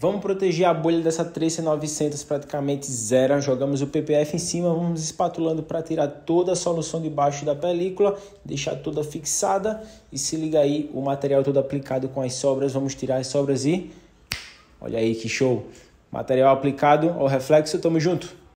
Vamos proteger a bolha dessa Tracer 900 praticamente zero. Jogamos o PPF em cima, vamos espatulando para tirar toda a solução debaixo da película, deixar toda fixada. E se liga aí, o material todo aplicado com as sobras, vamos tirar as sobras e olha aí que show. Material aplicado, ó o reflexo, tamo junto.